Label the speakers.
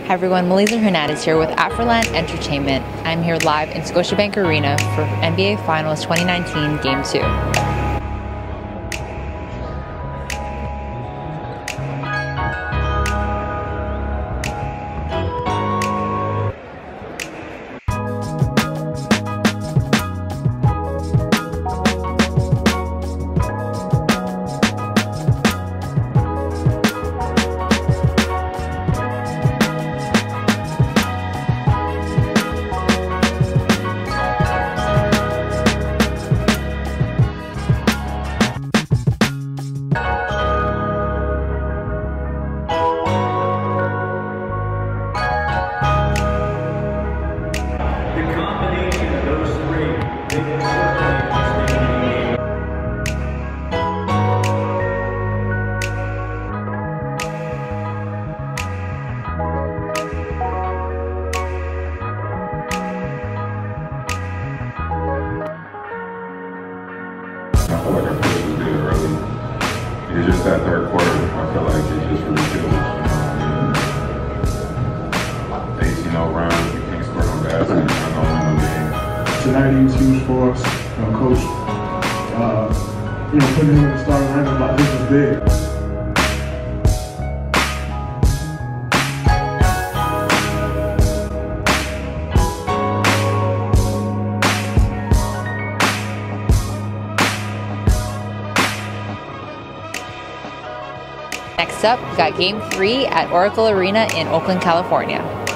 Speaker 1: Hi everyone, Meliza Hernandez here with Afrilandent Entertainment. I'm here live in Scotiabank Arena for NBA Finals 2019 Game 2.
Speaker 2: I feel like our first was good early. It's just that third quarter, I feel like it just really kills us. They, runs, we can't score on basket, we're not gonna win the game.
Speaker 3: Tonight was huge for us. Coach, putting him in the starting lineup, I think was big.
Speaker 1: Next up, we got Game 3 at Oracle Arena in Oakland, California.